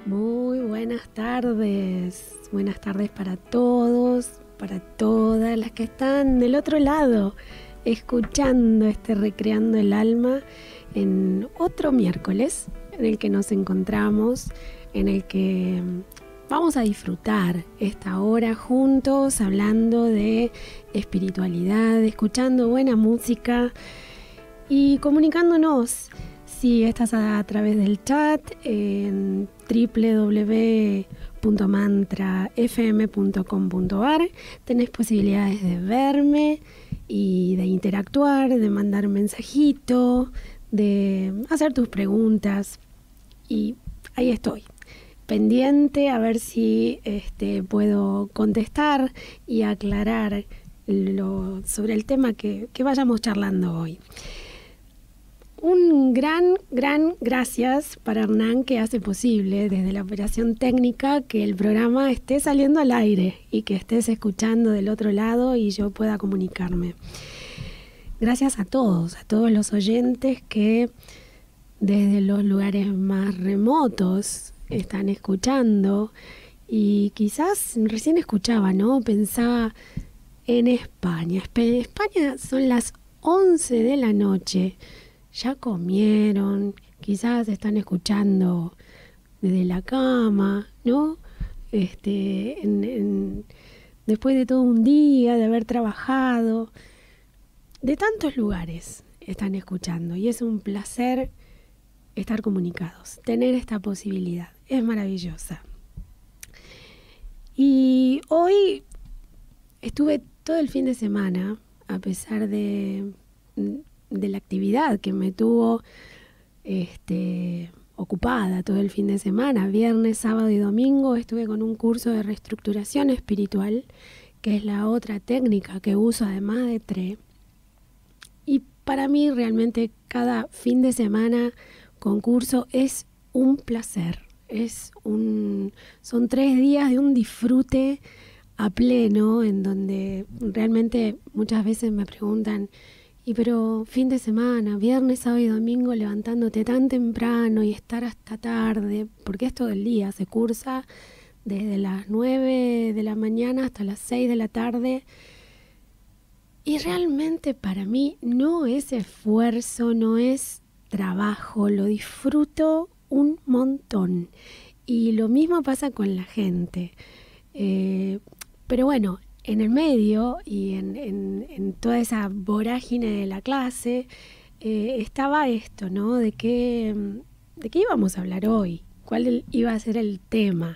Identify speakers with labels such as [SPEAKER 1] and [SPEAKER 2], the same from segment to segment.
[SPEAKER 1] Muy buenas tardes para todos, para todas las que están del otro lado, escuchando Recreando el Alma en otro miércoles en el que nos encontramos, en el que vamos a disfrutar esta hora juntos, hablando de espiritualidad, escuchando buena música y comunicándonos. Si estás a través del chat en www.mantrafm.com.ar, tenés posibilidades de verme y de interactuar, de mandar un mensajito, de hacer tus preguntas. Y ahí estoy, pendiente a ver si puedo contestar y aclarar sobre el tema que vayamos charlando hoy. Un gran gracias para Hernán, que hace posible desde la operación técnica que el programa esté saliendo al aire y que estés escuchando del otro lado y yo pueda comunicarme. Gracias a todos los oyentes que desde los lugares más remotos están escuchando y quizás recién escuchaba, ¿no? Pensaba en España. En España son las 11 de la noche. Ya comieron, quizás están escuchando desde la cama, ¿no? Después de todo un día, de haber trabajado, de tantos lugares están escuchando. Y es un placer estar comunicados, tener esta posibilidad. Es maravillosa. Y hoy estuve todo el fin de semana, a pesar de la actividad que me tuvo ocupada todo el fin de semana, viernes, sábado y domingo, estuve con un curso de reestructuración espiritual, que es la otra técnica que uso además de TRE. Y para mí realmente cada fin de semana con curso es un placer, son 3 días de un disfrute a pleno, en donde realmente muchas veces me preguntan: y pero fin de semana, viernes, sábado y domingo, levantándote tan temprano y estar hasta tarde, porque es todo el día, se cursa desde las 9 de la mañana hasta las 6 de la tarde. Y realmente para mí no es esfuerzo, no es trabajo, lo disfruto un montón. Y lo mismo pasa con la gente. Pero bueno, en el medio y en toda esa vorágine de la clase estaba esto, ¿no? ¿De qué íbamos a hablar hoy? ¿Cuál iba a ser el tema?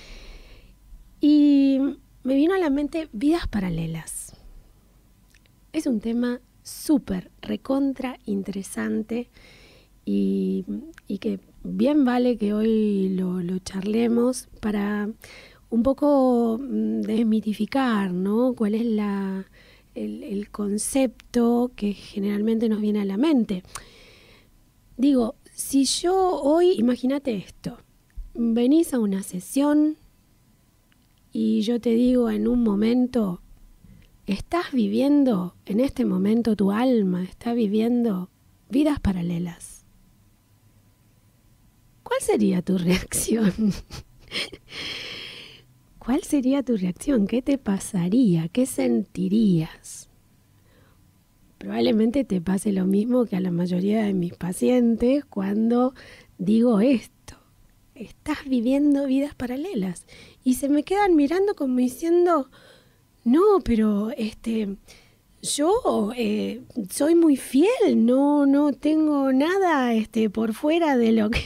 [SPEAKER 1] Y me vino a la mente vidas paralelas. Es un tema súper, recontra interesante y que bien vale que hoy lo charlemos para un poco desmitificar, ¿no? ¿Cuál es el concepto que generalmente nos viene a la mente? Digo, si yo hoy, imagínate esto, venís a una sesión y yo te digo en un momento, estás viviendo, en este momento tu alma está viviendo vidas paralelas. ¿Cuál sería tu reacción? ¿Cuál sería tu reacción? ¿Qué te pasaría? ¿Qué sentirías? Probablemente te pase lo mismo que a la mayoría de mis pacientes cuando digo esto. Estás viviendo vidas paralelas. Y se me quedan mirando como diciendo: no, pero yo soy muy fiel, no tengo nada por fuera de lo que...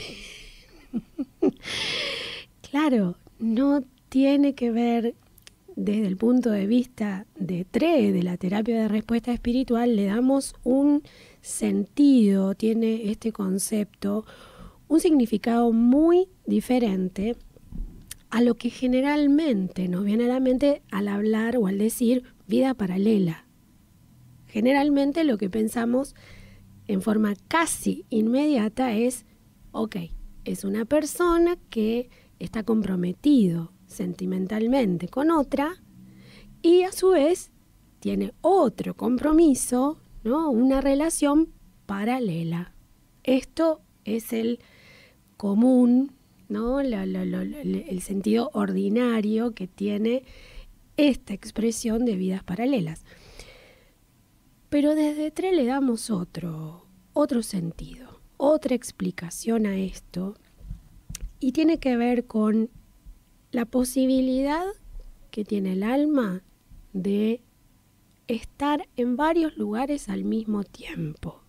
[SPEAKER 1] Claro, no tiene que ver desde el punto de vista de TRE, de la terapia de respuesta espiritual. Le damos un sentido, tiene este concepto, un significado muy diferente a lo que generalmente nos viene a la mente al hablar o al decir vida paralela. Generalmente lo que pensamos en forma casi inmediata es: ok, es una persona que está comprometido sentimentalmente con otra y a su vez tiene otro compromiso, ¿no? Una relación paralela. Esto es el común, ¿no? El sentido ordinario que tiene esta expresión de vidas paralelas. Pero desde TRE le damos otro sentido, otra explicación a esto, y tiene que ver con la posibilidad que tiene el alma de estar en varios lugares al mismo tiempo.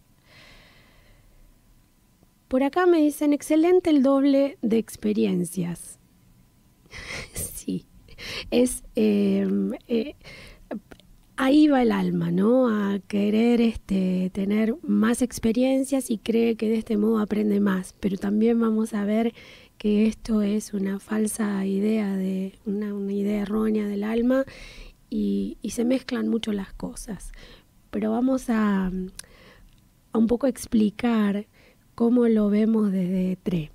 [SPEAKER 1] Por acá me dicen, excelente el doble de experiencias. Sí, ahí va el alma, ¿no? A querer tener más experiencias y cree que de este modo aprende más. Pero también vamos a ver que esto es una falsa idea, una idea errónea del alma y se mezclan mucho las cosas. Pero vamos a un poco explicar cómo lo vemos desde TRE.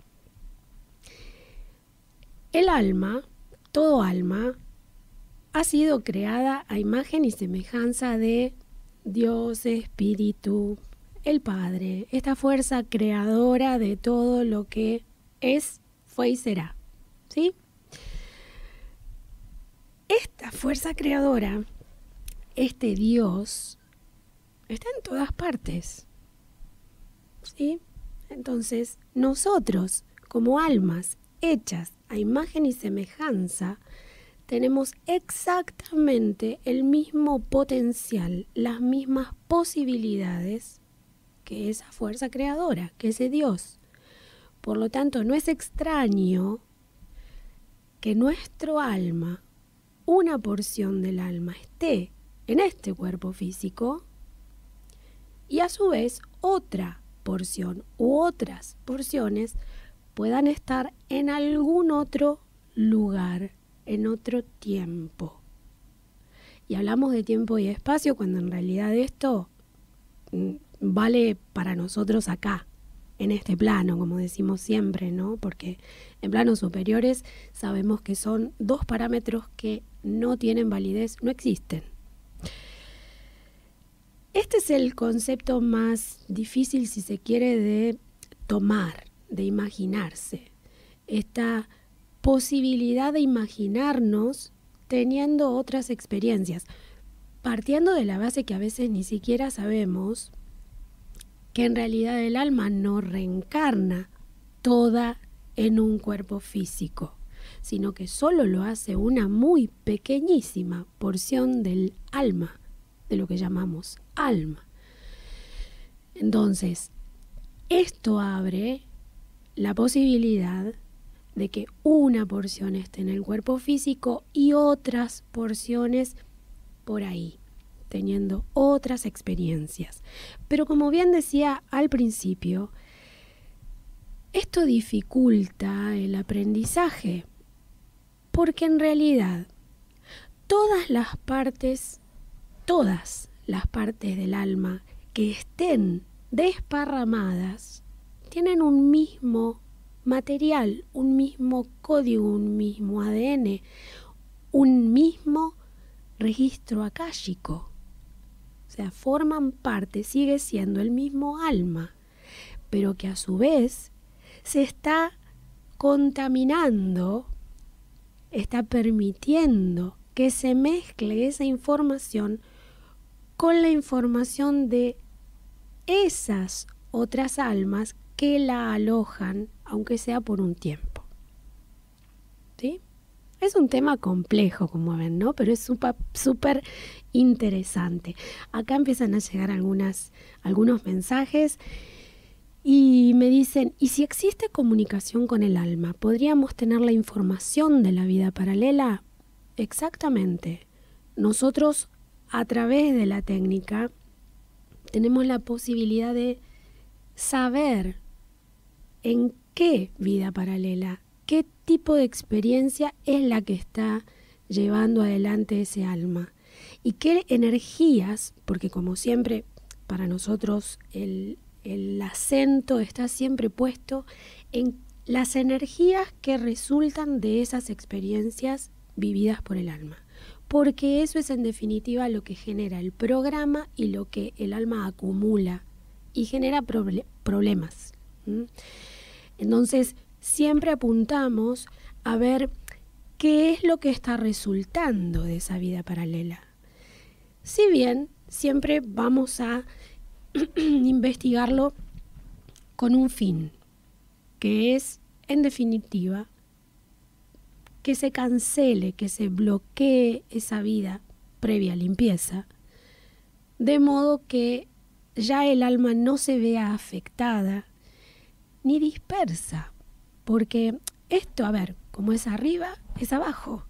[SPEAKER 1] El alma, todo alma, ha sido creada a imagen y semejanza de Dios, Espíritu, el Padre, esta fuerza creadora de todo lo que es, fue y será, ¿sí? Esta fuerza creadora, este Dios, está en todas partes, ¿sí? Entonces, nosotros, como almas hechas a imagen y semejanza, tenemos exactamente el mismo potencial, las mismas posibilidades que esa fuerza creadora, que ese Dios. Por lo tanto, no es extraño que nuestro alma, una porción del alma, esté en este cuerpo físico y a su vez otra porción u otras porciones puedan estar en algún otro lugar, en otro tiempo. Y hablamos de tiempo y espacio cuando en realidad esto vale para nosotros acá, en este plano, como decimos siempre, ¿no? Porque en planos superiores sabemos que son dos parámetros que no tienen validez, no existen. Este es el concepto más difícil, si se quiere, de tomar, de imaginarse. Esta posibilidad de imaginarnos teniendo otras experiencias, partiendo de la base que a veces ni siquiera sabemos que en realidad el alma no reencarna toda en un cuerpo físico, sino que solo lo hace una muy pequeñísima porción del alma, de lo que llamamos alma. Entonces, esto abre la posibilidad de que una porción esté en el cuerpo físico y otras porciones por ahí, teniendo otras experiencias. Pero como bien decía al principio, esto dificulta el aprendizaje, porque en realidad todas las partes del alma que estén desparramadas tienen un mismo material, un mismo código, un mismo ADN, un mismo registro akáshico. O sea, forman parte, sigue siendo el mismo alma, pero que a su vez se está contaminando, está permitiendo que se mezcle esa información con la información de esas otras almas que la alojan, aunque sea por un tiempo. ¿Sí? Es un tema complejo, como ven, ¿no? Pero es súper interesante. Acá empiezan a llegar algunos mensajes y me dicen, ¿y si existe comunicación con el alma? ¿Podríamos tener la información de la vida paralela? Exactamente. Nosotros, a través de la técnica, tenemos la posibilidad de saber en qué vida paralela, qué tipo de experiencia es la que está llevando adelante ese alma y qué energías, porque como siempre para nosotros el acento está siempre puesto en las energías que resultan de esas experiencias vividas por el alma, porque eso es en definitiva lo que genera el programa y lo que el alma acumula y genera problemas. Entonces, siempre apuntamos a ver qué es lo que está resultando de esa vida paralela. Si bien siempre vamos a investigarlo con un fin, que es, en definitiva, que se cancele, que se bloquee esa vida previa limpieza, de modo que ya el alma no se vea afectada ni dispersa, porque esto, a ver, como es arriba, es abajo.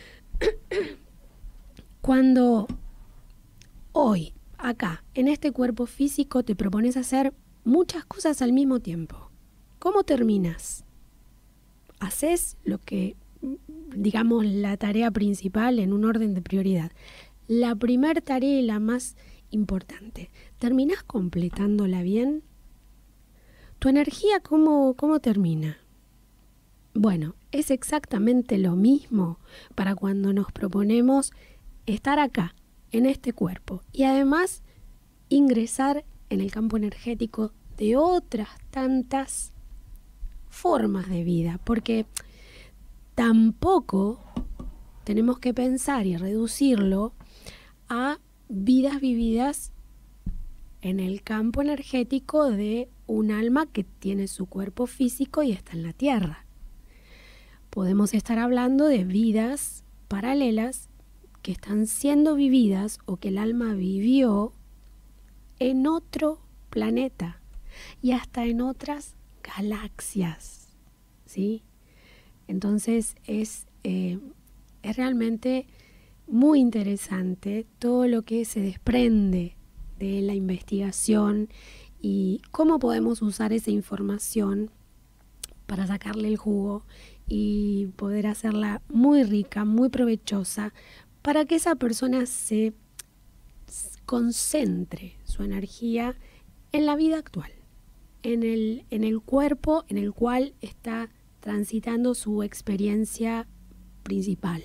[SPEAKER 1] Cuando hoy, acá, en este cuerpo físico, te propones hacer muchas cosas al mismo tiempo, ¿cómo terminas? Haces lo que, digamos, la tarea principal en un orden de prioridad. La primer tarea y la más importante, ¿terminás completándola bien? ¿Tu energía cómo termina? Bueno, es exactamente lo mismo para cuando nos proponemos estar acá, en este cuerpo, y además ingresar en el campo energético de otras tantas formas de vida, porque tampoco tenemos que pensar y reducirlo a vidas vividas en el campo energético de un alma que tiene su cuerpo físico y está en la tierra. Podemos estar hablando de vidas paralelas que están siendo vividas o que el alma vivió en otro planeta y hasta en otras galaxias, ¿sí? Entonces es realmente muy interesante todo lo que se desprende de la investigación y cómo podemos usar esa información para sacarle el jugo y poder hacerla muy rica, muy provechosa, para que esa persona se concentre su energía en la vida actual, en el cuerpo en el cual está transitando su experiencia principal.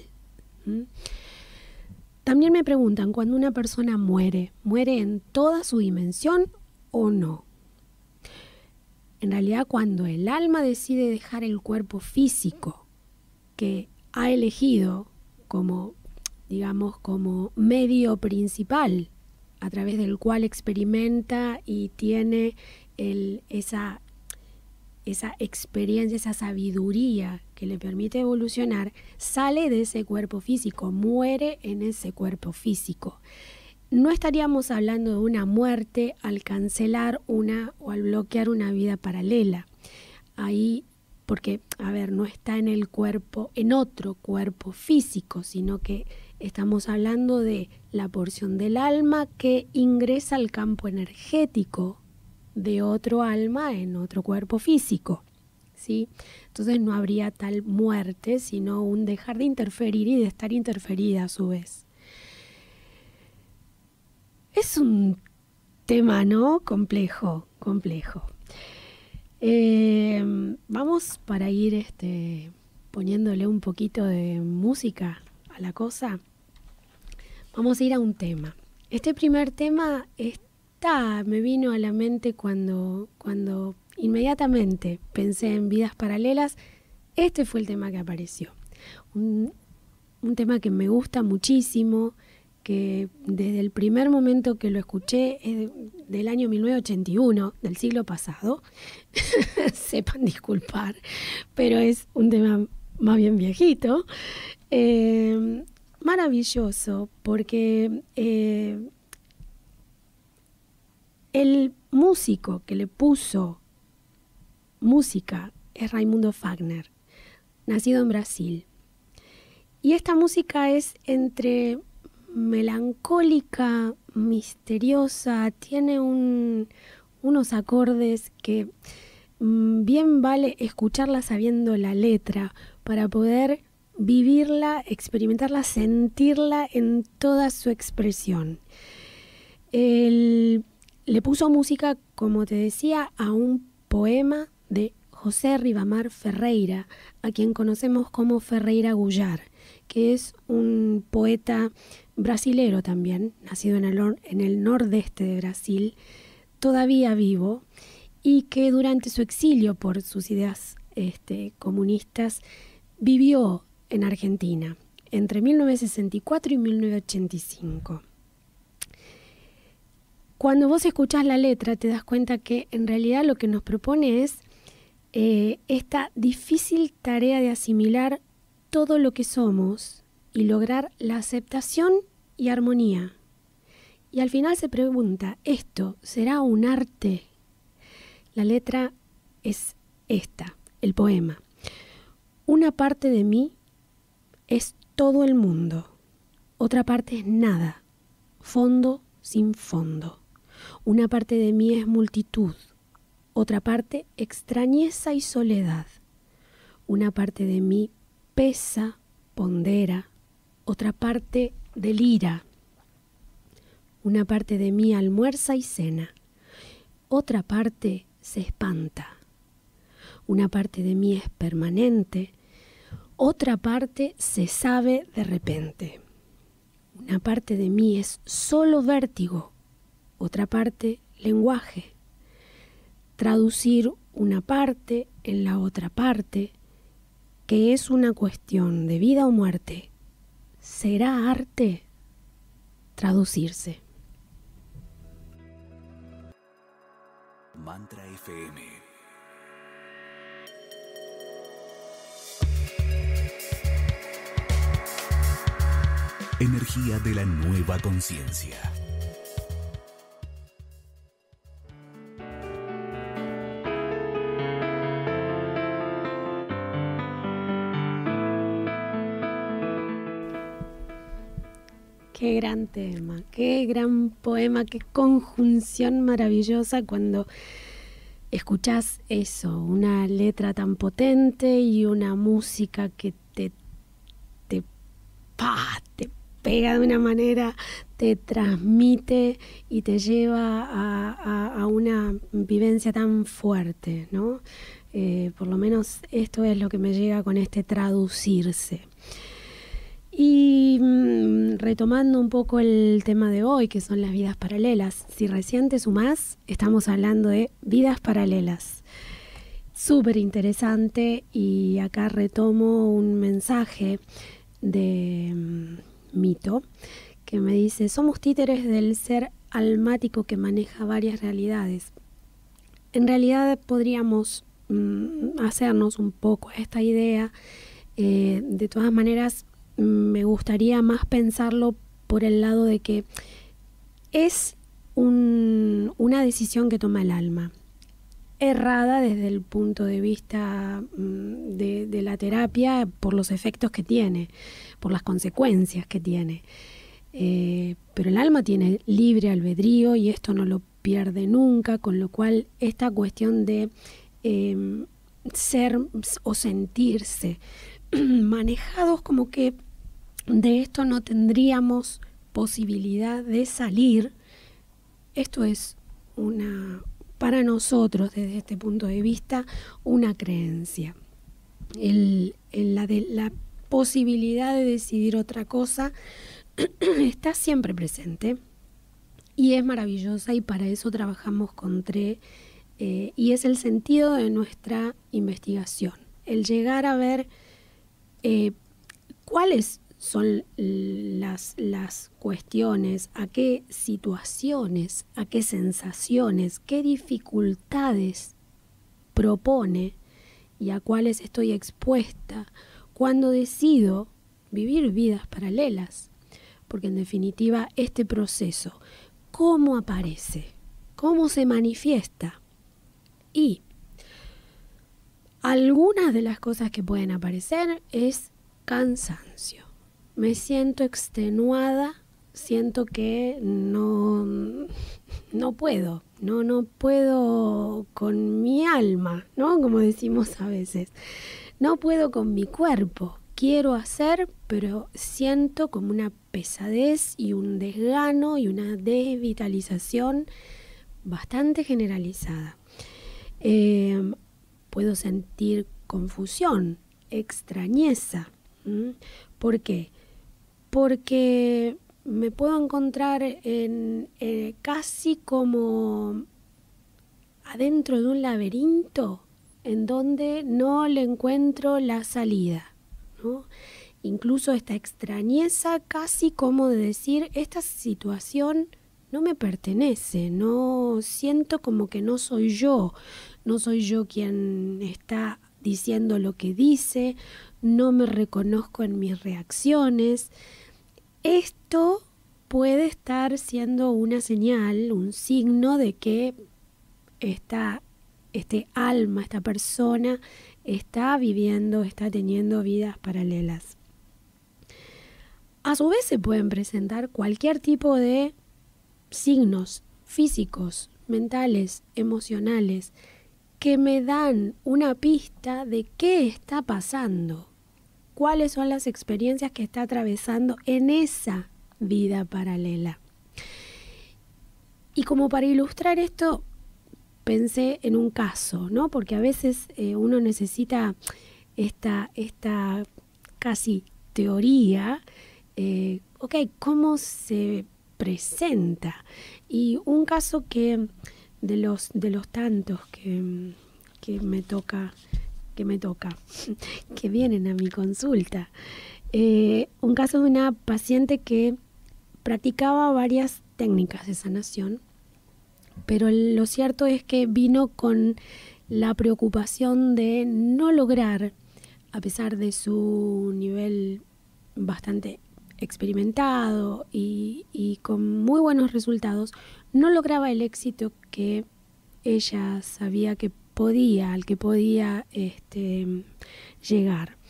[SPEAKER 1] También me preguntan, cuando una persona muere, ¿muere en toda su dimensión o no? En realidad, cuando el alma decide dejar el cuerpo físico que ha elegido como, digamos, como medio principal a través del cual experimenta y tiene esa experiencia, esa sabiduría que le permite evolucionar, sale de ese cuerpo físico, muere en ese cuerpo físico. No estaríamos hablando de una muerte al cancelar o al bloquear una vida paralela. Ahí, porque, a ver, no está en el cuerpo, en otro cuerpo físico, sino que estamos hablando de la porción del alma que ingresa al campo energético de otro alma en otro cuerpo físico, ¿sí? Entonces no habría tal muerte, sino un dejar de interferir y de estar interferida a su vez. Es un tema, ¿no? Complejo. Vamos para ir poniéndole un poquito de música a la cosa. Vamos a ir a un tema. Este primer tema me vino a la mente cuando inmediatamente pensé en vidas paralelas. Este fue el tema que apareció. Un tema que me gusta muchísimo, que desde el primer momento que lo escuché es del año 1981, del siglo pasado. Sepan disculpar, pero es un tema más bien viejito. Maravilloso, porque el músico que le puso música es Raimundo Fagner, nacido en Brasil. Y esta música es entre melancólica, misteriosa, tiene unos acordes que bien vale escucharla sabiendo la letra para poder vivirla, experimentarla, sentirla en toda su expresión. Le puso música, como te decía, a un poema de José Ribamar Ferreira, a quien conocemos como Ferreira Gullar, que es un poeta brasilero también, nacido en el nordeste de Brasil, todavía vivo, y que durante su exilio por sus ideas comunistas, vivió en Argentina entre 1964 y 1985. Cuando vos escuchás la letra te das cuenta que en realidad lo que nos propone es esta difícil tarea de asimilar todo lo que somos y lograr la aceptación y armonía. Y al final se pregunta, ¿esto será un arte? La letra es esta, el poema. Una parte de mí es todo el mundo, otra parte es nada, fondo sin fondo. Una parte de mí es multitud, otra parte extrañeza y soledad. Una parte de mí pesa, pondera, otra parte delira. Una parte de mí almuerza y cena, otra parte se espanta. Una parte de mí es permanente, otra parte se sabe de repente. Una parte de mí es solo vértigo, otra parte lenguaje. Traducir una parte en la otra parte, que es una cuestión de vida o muerte, ¿será arte? Traducirse.
[SPEAKER 2] Mantra FM. Energía de la nueva conciencia.
[SPEAKER 1] Qué gran tema, qué gran poema, qué conjunción maravillosa cuando escuchás eso, una letra tan potente y una música que te pega de una manera, te transmite y te lleva a una vivencia tan fuerte, ¿no? Por lo menos esto es lo que me llega con este traducirse. Y retomando un poco el tema de hoy, que son las vidas paralelas. Si recién te sumás, estamos hablando de vidas paralelas. Súper interesante, y acá retomo un mensaje de Mito, que me dice: somos títeres del ser almático que maneja varias realidades. En realidad podríamos hacernos un poco esta idea. De todas maneras, me gustaría más pensarlo por el lado de que es una decisión que toma el alma, errada desde el punto de vista de la terapia, por los efectos que tiene, por las consecuencias que tiene. Pero el alma tiene libre albedrío y esto no lo pierde nunca, con lo cual esta cuestión de ser o sentirse manejados como que de esto no tendríamos posibilidad de salir, esto es para nosotros desde este punto de vista una creencia. La posibilidad de decidir otra cosa está siempre presente y es maravillosa, y para eso trabajamos con TRE, y es el sentido de nuestra investigación, el llegar a ver cuáles son las cuestiones, a qué situaciones, a qué sensaciones, qué dificultades propone y a cuáles estoy expuesta cuando decido vivir vidas paralelas. Porque en definitiva este proceso, ¿cómo aparece? ¿Cómo se manifiesta? Y algunas de las cosas que pueden aparecer es cansancio. Me siento extenuada, siento que no puedo, no puedo con mi alma, ¿no? Como decimos a veces, no puedo con mi cuerpo. Quiero hacer, pero siento como una pesadez y un desgano y una desvitalización bastante generalizada. Puedo sentir confusión, extrañeza. ¿Por qué? Porque me puedo encontrar casi como adentro de un laberinto en donde no le encuentro la salida, ¿no? Incluso esta extrañeza casi como de decir, esta situación no me pertenece, no siento como que no soy yo quien está diciendo lo que dice, no me reconozco en mis reacciones. Esto puede estar siendo una señal, un signo de que este alma, esta persona está viviendo, está teniendo vidas paralelas. A su vez se pueden presentar cualquier tipo de signos físicos, mentales, emocionales, que me dan una pista de qué está pasando, cuáles son las experiencias que está atravesando en esa vida paralela. Y como para ilustrar esto, pensé en un caso, ¿no? Porque a veces uno necesita esta casi teoría, ¿cómo se presenta? Y un caso que de los tantos que me toca, que vienen a mi consulta, un caso de una paciente que practicaba varias técnicas de sanación, pero lo cierto es que vino con la preocupación de no lograr, a pesar de su nivel bastante experimentado y con muy buenos resultados, no lograba el éxito que ella sabía al que podía llegar.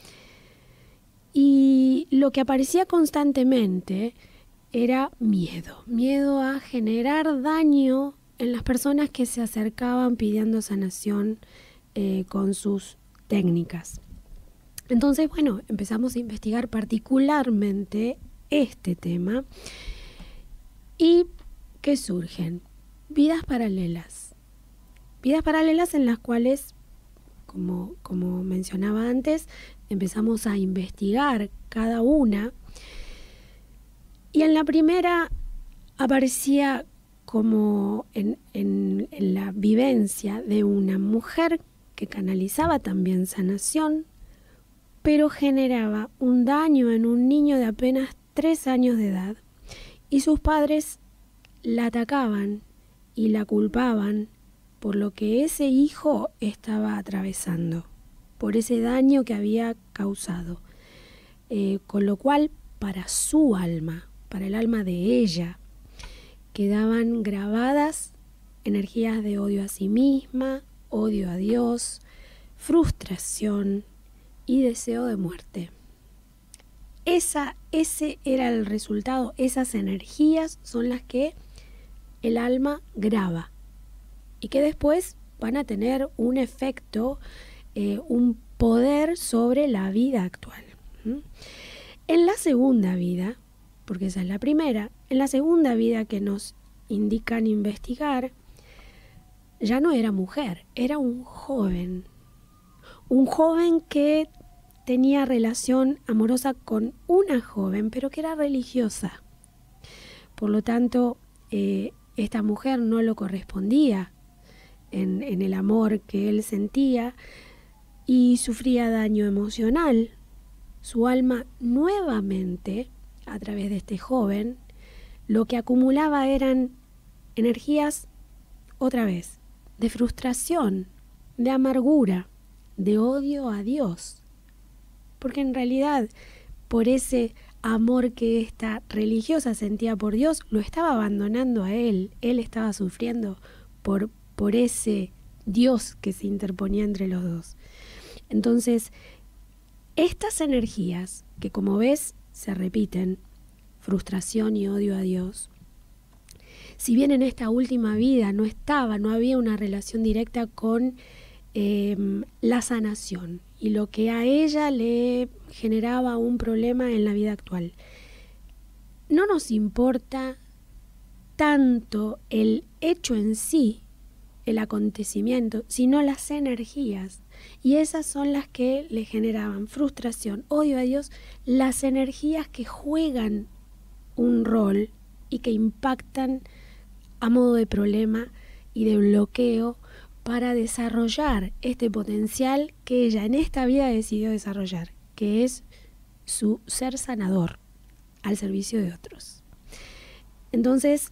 [SPEAKER 1] Y lo que aparecía constantemente era miedo a generar daño en las personas que se acercaban pidiendo sanación con sus técnicas. Entonces, bueno, empezamos a investigar particularmente este tema. ¿Y qué surgen? Vidas paralelas. Vidas paralelas en las cuales, como mencionaba antes, empezamos a investigar cada una. Y en la primera aparecía como en la vivencia de una mujer que canalizaba también sanación, pero generaba un daño en un niño de apenas 3 años de edad, y sus padres la atacaban y la culpaban por lo que ese hijo estaba atravesando, por ese daño que había causado. Con lo cual, para su alma, para el alma de ella, quedaban grabadas energías de odio a sí misma, odio a Dios, frustración y deseo de muerte. Ese era el resultado, esas energías son las que el alma graba y que después van a tener un efecto, un poder sobre la vida actual. En la segunda vida, porque esa es la primera, en la segunda vida que nos indican investigar, ya no era mujer, era un joven que tenía relación amorosa con una joven, pero que era religiosa. Por lo tanto, esta mujer no lo correspondía en el amor que él sentía y sufría daño emocional. Su alma nuevamente, a través de este joven, lo que acumulaba eran energías, otra vez, de frustración, de amargura, de odio a Dios. Porque en realidad, por ese amor que esta religiosa sentía por Dios, lo estaba abandonando a él. Él estaba sufriendo por ese Dios que se interponía entre los dos. Entonces, estas energías, que como ves se repiten, frustración y odio a Dios, si bien en esta última vida no había una relación directa con la sanación y lo que a ella le generaba un problema en la vida actual, no nos importa tanto el hecho en sí, el acontecimiento, sino las energías. Y esas son las que le generaban frustración, odio a Dios, las energías que juegan un rol y que impactan a modo de problema y de bloqueo para desarrollar este potencial que ella en esta vida decidió desarrollar, que es su ser sanador al servicio de otros. Entonces,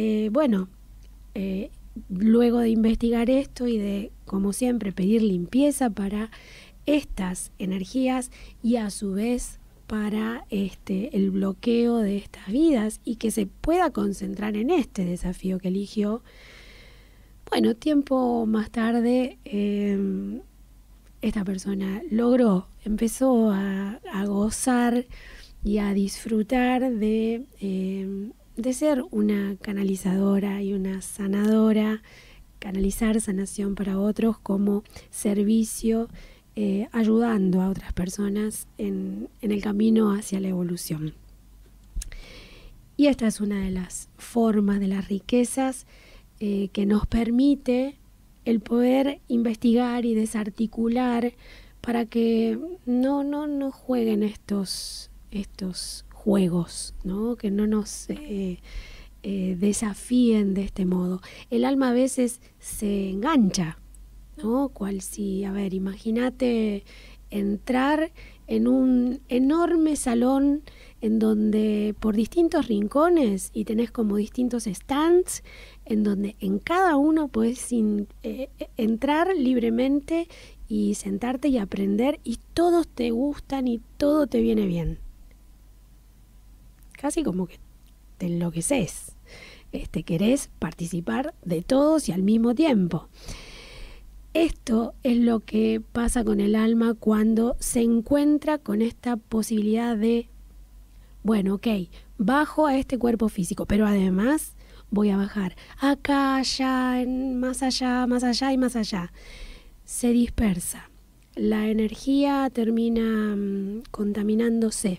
[SPEAKER 1] luego de investigar esto y de, como siempre, pedir limpieza para estas energías y a su vez para el bloqueo de estas vidas y que se pueda concentrar en este desafío que eligió. Bueno, tiempo más tarde esta persona empezó a gozar y a disfrutar de ser una canalizadora y una sanadora, canalizar sanación para otros como servicio, ayudando a otras personas en el camino hacia la evolución. Y esta es una de las formas de las riquezas que nos permite el poder investigar y desarticular para que no jueguen estos juegos, ¿no? Que no nos desafíen de este modo. El alma a veces se engancha, ¿no? Imagínate entrar en un enorme salón en donde por distintos rincones y tenés como distintos stands en donde en cada uno puedes entrar libremente y sentarte y aprender y todos te gustan y todo te viene bien. Casi como que te enloqueces. Querés participar de todos y al mismo tiempo. Esto es lo que pasa con el alma cuando se encuentra con esta posibilidad de, bajo a este cuerpo físico, pero además voy a bajar acá, allá, más allá y más allá. Se dispersa. La energía termina contaminándose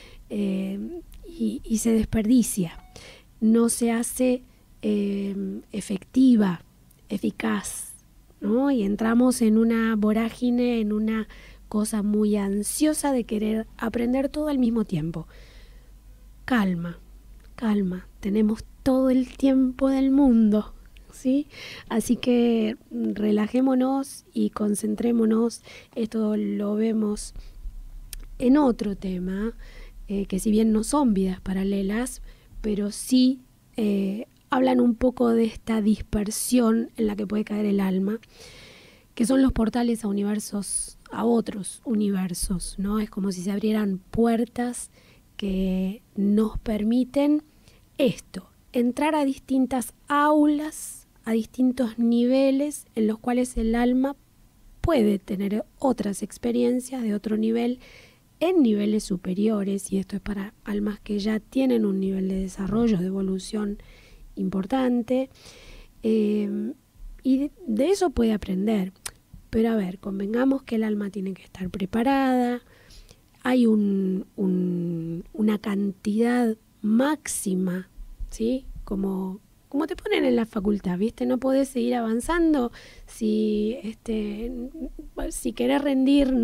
[SPEAKER 1] y se desperdicia. No se hace efectiva, eficaz, ¿no? Y entramos en una vorágine, en una cosa muy ansiosa de querer aprender todo al mismo tiempo. Calma, tenemos todo el tiempo del mundo, ¿sí? Así que relajémonos y concentrémonos. Esto lo vemos en otro tema, que si bien no son vidas paralelas, pero sí hablan un poco de esta dispersión en la que puede caer el alma, que son los portales a otros universos, ¿no? Es como si se abrieran puertas que nos permiten entrar a distintas aulas, a distintos niveles en los cuales el alma puede tener otras experiencias de otro nivel en niveles superiores, y esto es para almas que ya tienen un nivel de desarrollo, de evolución importante, y de eso puede aprender. Pero convengamos que el alma tiene que estar preparada. Hay una cantidad máxima, ¿sí? Como te ponen en la facultad, ¿viste? No podés seguir avanzando si querés rendir,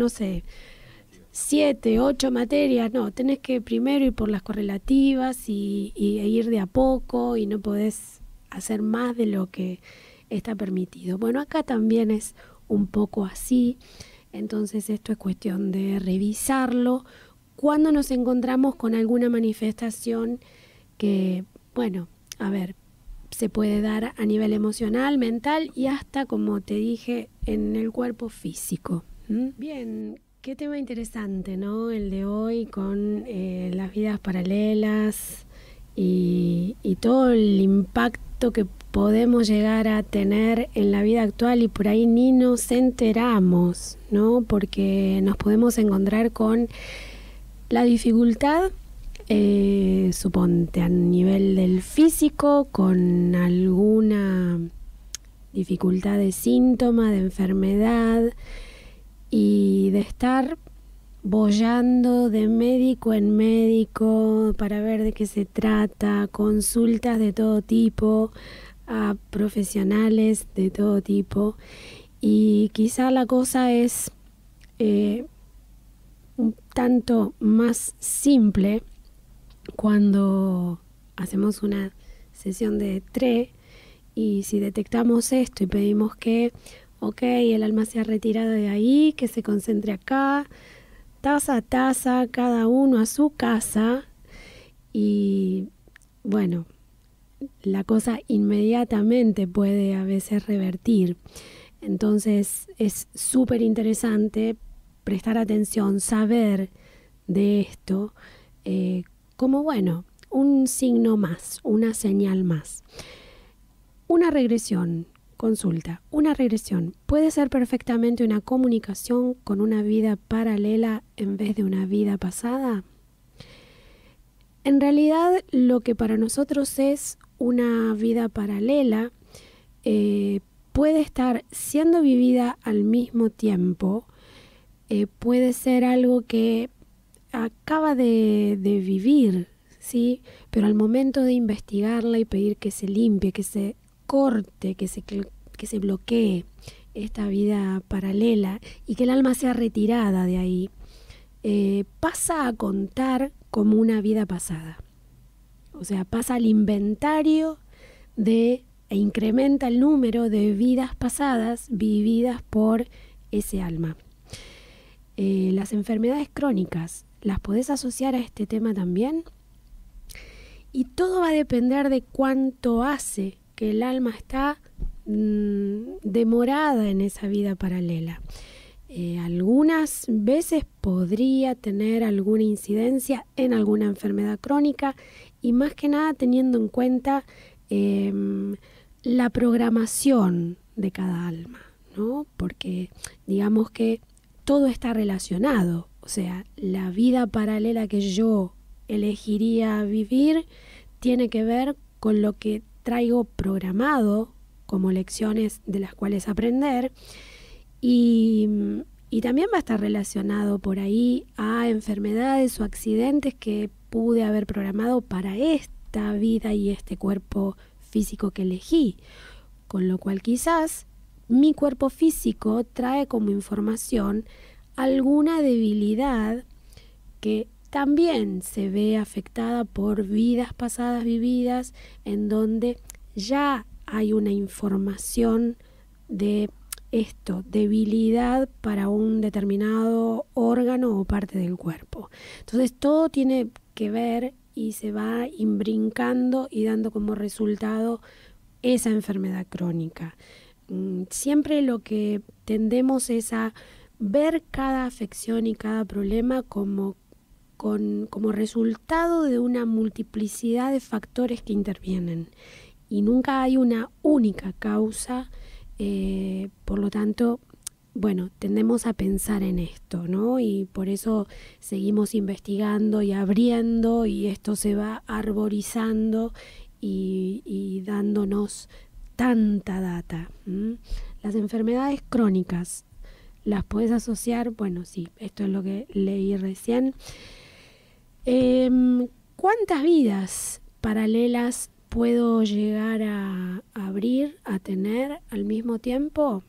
[SPEAKER 1] 7, 8 materias, no, tenés que primero ir por las correlativas y ir de a poco, y no podés hacer más de lo que está permitido. Bueno, acá también es un poco así. Entonces esto es cuestión de revisarlo cuando nos encontramos con alguna manifestación que, se puede dar a nivel emocional, mental y hasta, como te dije, en el cuerpo físico. Bien, qué tema interesante, ¿no? El de hoy con las vidas paralelas y todo el impacto que podemos llegar a tener en la vida actual, y por ahí ni nos enteramos, ¿no? Porque nos podemos encontrar con la dificultad, suponte a nivel del físico, con alguna dificultad de síntoma, de enfermedad, y de estar boyando de médico en médico para ver de qué se trata, consultas de todo tipo, a profesionales de todo tipo, y quizá la cosa es un tanto más simple cuando hacemos una sesión de TRE Y si detectamos esto y pedimos que, ok, el alma se ha retirado de ahí, que se concentre acá, taza a taza, cada uno a su casa, y bueno, la cosa inmediatamente puede a veces revertir. Entonces es súper interesante prestar atención, saber de esto como, bueno, un signo más, una señal más. Una regresión, consulta, una regresión puede ser perfectamente una comunicación con una vida paralela en vez de una vida pasada. En realidad, lo que para nosotros es una vida paralela puede estar siendo vivida al mismo tiempo, puede ser algo que acaba de vivir, ¿sí? Pero al momento de investigarla y pedir que se limpie, que se corte, que se bloquee esta vida paralela y que el alma sea retirada de ahí, pasa a contar como una vida pasada. O sea, pasa al inventario e incrementa el número de vidas pasadas vividas por ese alma. Las enfermedades crónicas, ¿las podés asociar a este tema también? Y todo va a depender de cuánto hace que el alma está demorada en esa vida paralela. Algunas veces podría tener alguna incidencia en alguna enfermedad crónica y más que nada teniendo en cuenta la programación de cada alma, ¿no? Porque digamos que todo está relacionado, o sea, la vida paralela que yo elegiría vivir tiene que ver con lo que traigo programado como lecciones de las cuales aprender y también va a estar relacionado por ahí a enfermedades o accidentes que pude haber programado para esta vida y este cuerpo físico que elegí, con lo cual quizás mi cuerpo físico trae como información alguna debilidad que también se ve afectada por vidas pasadas vividas en donde ya hay una información de esto, debilidad para un determinado órgano o parte del cuerpo. Entonces todo tiene que ver y se va imbrincando y dando como resultado esa enfermedad crónica. Siempre lo que tendemos es a ver cada afección y cada problema como resultado de una multiplicidad de factores que intervienen y nunca hay una única causa, por lo tanto, bueno, tendemos a pensar en esto, ¿no? Y por eso seguimos investigando y abriendo y esto se va arborizando y dándonos tanta data. Las enfermedades crónicas, ¿las puedes asociar? Bueno, sí, esto es lo que leí recién. ¿Cuántas vidas paralelas puedo llegar a abrir, a tener al mismo tiempo?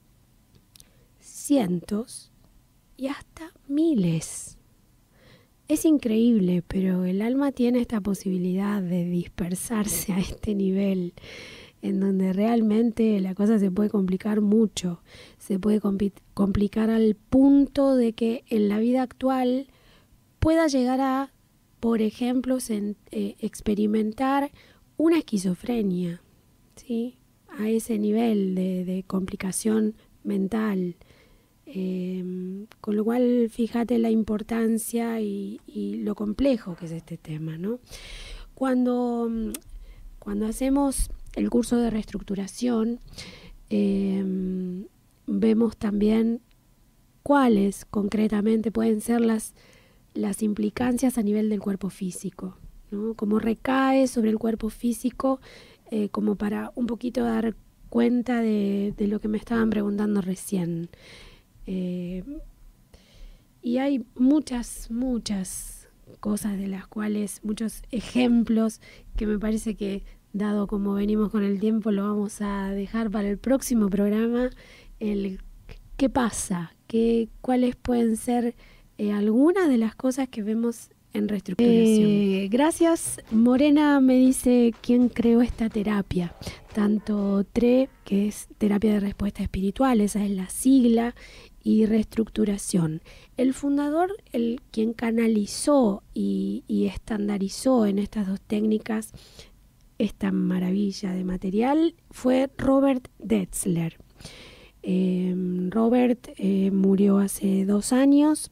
[SPEAKER 1] Cientos y hasta miles. Es increíble, pero el alma tiene esta posibilidad de dispersarse a este nivel en donde realmente la cosa se puede complicar mucho. Se puede complicar al punto de que en la vida actual pueda llegar a, por ejemplo, experimentar una esquizofrenia, ¿sí? A ese nivel de complicación mental. Con lo cual, fíjate la importancia y lo complejo que es este tema, ¿no? Cuando hacemos el curso de reestructuración, vemos también cuáles concretamente pueden ser las implicancias a nivel del cuerpo físico, ¿no? Cómo recae sobre el cuerpo físico, como para un poquito dar cuenta de lo que me estaban preguntando recién. Y hay muchas cosas de las cuales, muchos ejemplos que me parece que, dado como venimos con el tiempo, lo vamos a dejar para el próximo programa. ¿Qué pasa? ¿Cuáles pueden ser algunas de las cosas que vemos en reestructuración? Gracias. Morena me dice quién creó esta terapia. tanto TRE, que es terapia de respuesta espiritual, esa es la sigla, y reestructuración. El fundador, quien canalizó y estandarizó en estas dos técnicas esta maravilla de material, fue Robert Detzler. Robert murió hace 2 años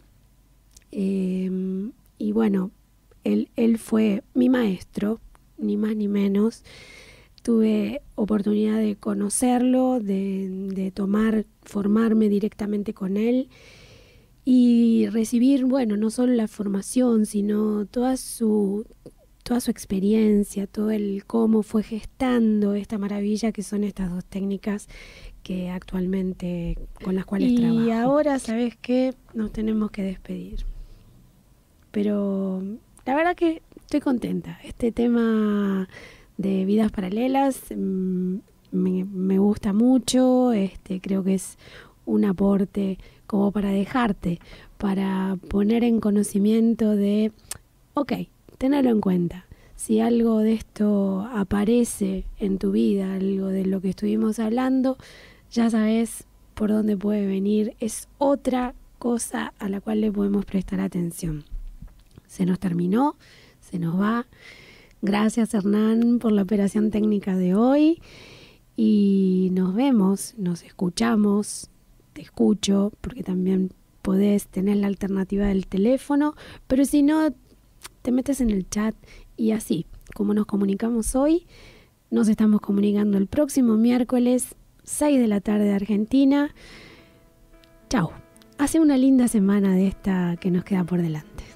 [SPEAKER 1] y bueno, él fue mi maestro, ni más ni menos. Tuve oportunidad de conocerlo, de formarme directamente con él y recibir, bueno, no solo la formación, sino toda su experiencia, todo el cómo fue gestando esta maravilla que son estas dos técnicas que actualmente con las cuales trabajo. Y ahora, ¿sabes qué? Nos tenemos que despedir. Pero la verdad que estoy contenta. Este tema de vidas paralelas me gusta mucho. Creo que es un aporte como para dejarte, para poner en conocimiento de, ok, tenerlo en cuenta. Si algo de esto aparece en tu vida, algo de lo que estuvimos hablando, ya sabes por dónde puede venir. Es otra cosa a la cual le podemos prestar atención. Se nos terminó, se nos va. Gracias, Hernán, por la operación técnica de hoy. Y nos vemos, nos escuchamos, te escucho, porque también podés tener la alternativa del teléfono, pero si no, te metes en el chat y así, como nos comunicamos hoy, nos estamos comunicando el próximo miércoles, 6 de la tarde de Argentina. Chau. Hace una linda semana de esta que nos queda por delante.